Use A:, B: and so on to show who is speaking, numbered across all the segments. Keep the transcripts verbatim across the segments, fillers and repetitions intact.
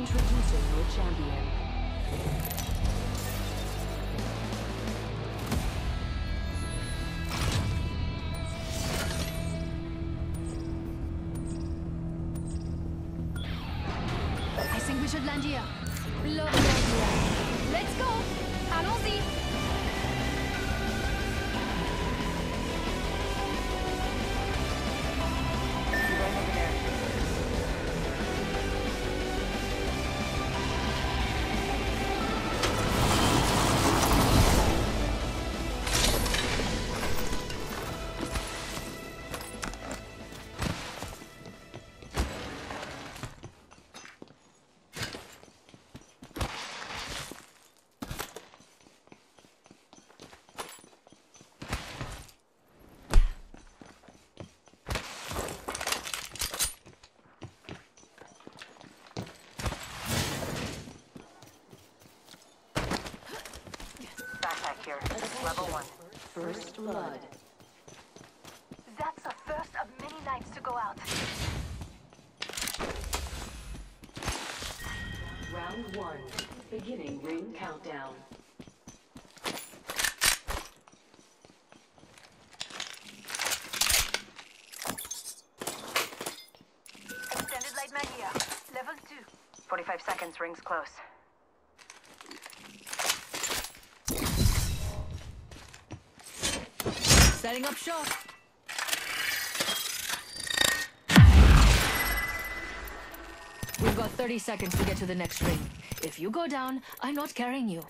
A: Introducing your champion.
B: I think we should land here. Lovely idea. Let's go. Allons-y.
C: Here, level one.
A: First blood.
C: That's the first of many nights to go out.
A: Round one. Beginning ring countdown.
C: Extended light mag here. Level two. forty-five seconds, rings close.
B: Setting up shop. We've got thirty seconds to get to the next ring. If you go down, I'm not carrying you.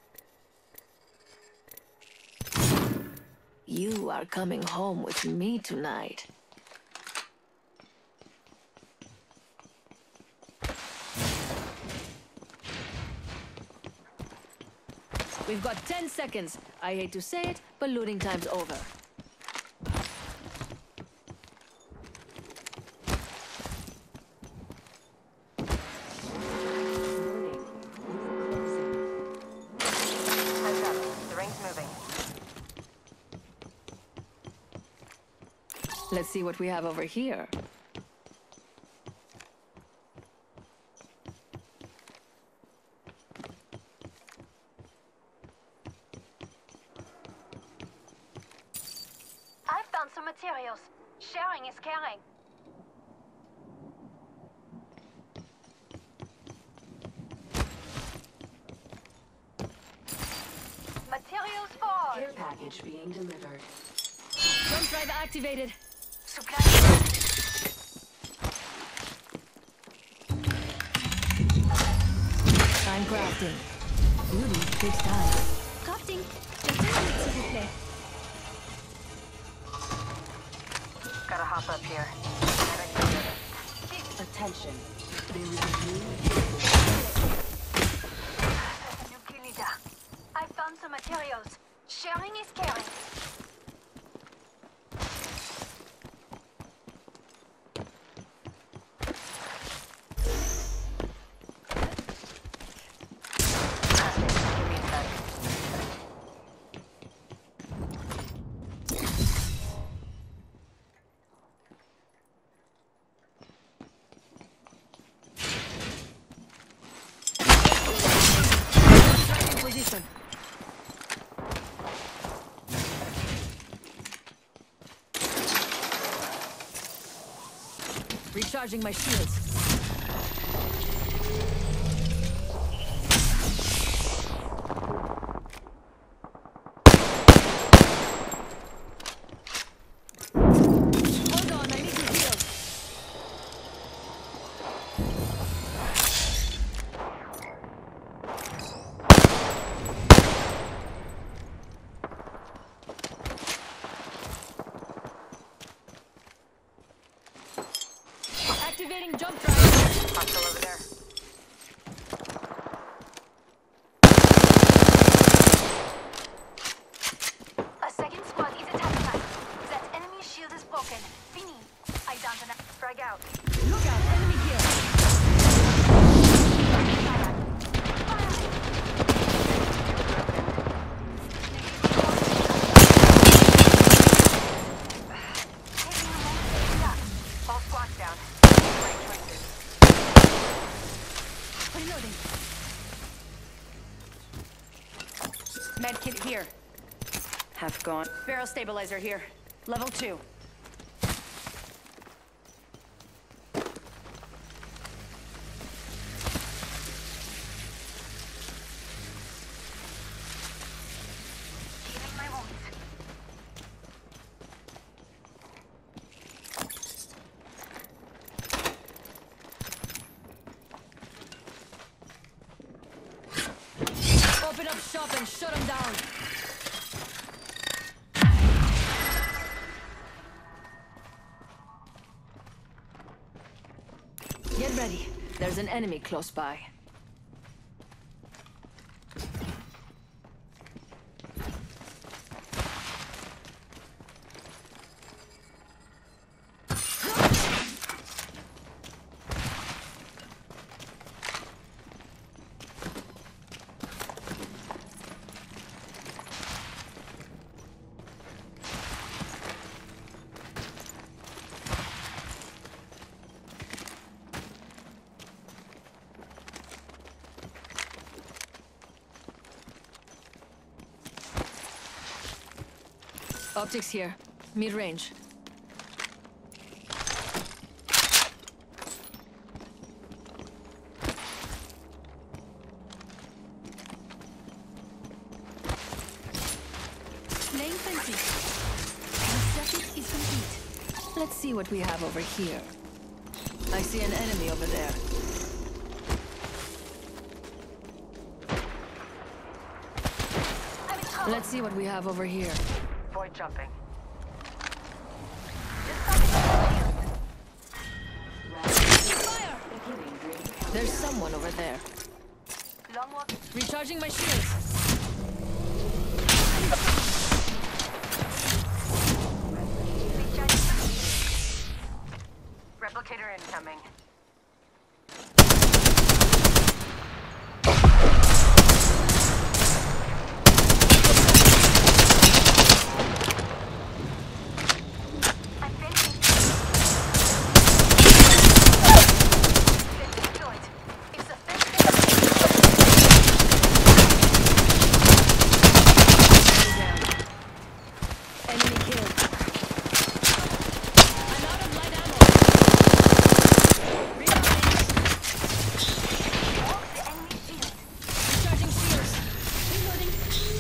B: You are coming home with me tonight. We've got ten seconds. I hate to say it, but looting time's over.
C: Heads up, the ring's moving.
B: Let's see what we have over here.
C: I found some materials. Sharing is caring. Materials for all.
A: Care package being delivered.
B: Jump drive activated.
C: Supply.
B: I'm crafting. Beauty takes time. Crafting. Just a minute, s'il vous plaît.
C: Gotta hop up here.
A: Attention. There is a new
C: New kill leader. I found some materials. Sharing is caring.
B: Position. Recharging my shields. Hold on, I need to heal. Activating jump drive.
C: Hostile over there. A second squad is attacking us. That enemy shield is broken. Fini. I downed an frag out.
B: Look out, enemy here.
C: All squads down. Right choices. Reloading. Medkit here. Half gone. Barrel stabilizer here. Level two. Healing my wounds.
B: Open up shop and shut them down. Get ready. There's an enemy close by. Optics here. Mid-range.
C: Laying fencing. The circuit is complete.
B: Let's see what we have over here. I see an enemy over there.
C: I'm in trouble.
B: Let's see what we have over here.
C: Avoid jumping.
B: Fire!
A: Beginning ring countdown.
B: There's someone over there.
C: Long walk.
B: Recharging my shields.
C: Replicator incoming. I'm fencing. Fencing deployed. It's a fence.
B: Enemy killed. I'm out of light ammo. Reloading.
C: Walk the enemy field.
B: Recharging shields.
C: Reloading.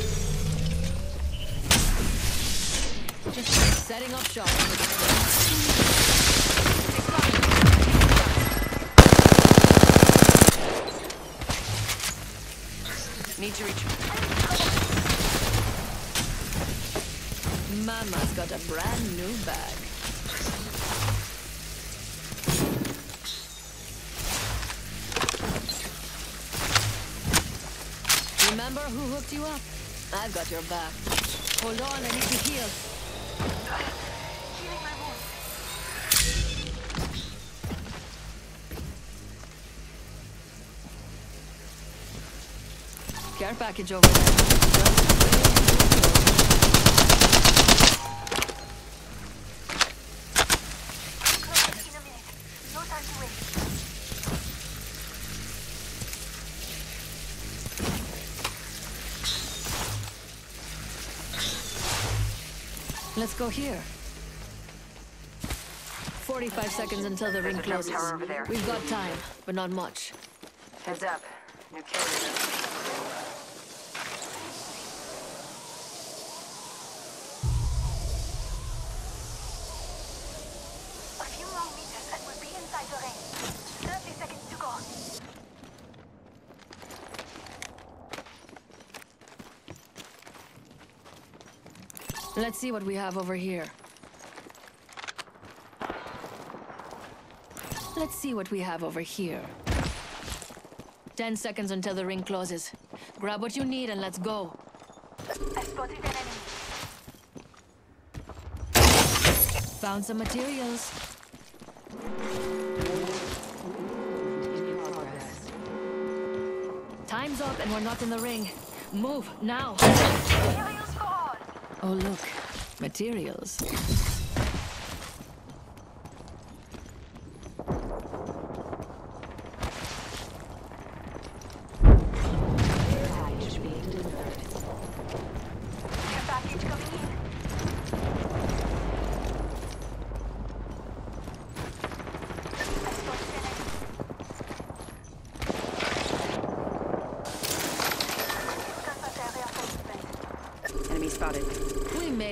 B: Just setting up shop.
C: Need to reach.
B: Mama's got a brand new bag. Remember who hooked you up? I've got your back. Hold on, I need to heal.
C: Healing my wounds.
B: Care package over there.
C: Close in a minute. No time to wait.
B: Let's go here. forty-five seconds until the ring
C: There's a jump
B: closes.
C: tower over there.
B: We've got time, but not much.
C: Heads up. New carrier. A few more meters and we'll be inside the ring. thirty seconds to go.
B: Let's see what we have over here. Let's see what we have over here. Ten seconds until the ring closes. Grab what you need and let's go.
C: I spotted an enemy.
B: Found some materials.
A: In progress.
B: Time's up and we're not in the ring. Move, now.
C: Materials for all.
B: Oh, look. Materials.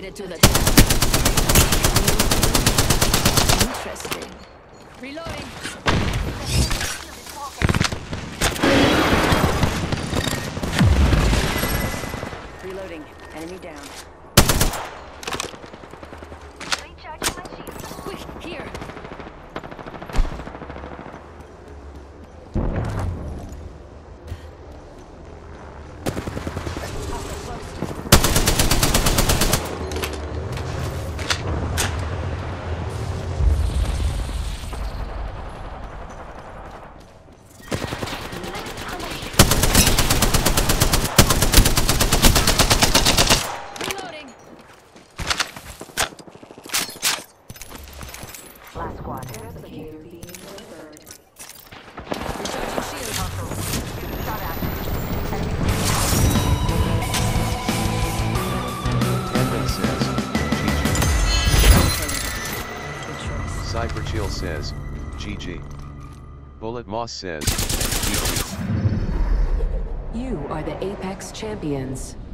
B: head to the top. Interesting. Reloading.
C: Shield is broken.
A: Reloading. Enemy down.
C: Recharging my shield.
B: Quick, here. Reloading.
A: Last squad. Replicator being delivered.
B: Recharging shield.
C: Shot at.
D: Edmund says,
A: Good choice.
D: G G. Cyber Chill says, G G. Bullet Moss says, G G.
A: You are the Apex champions.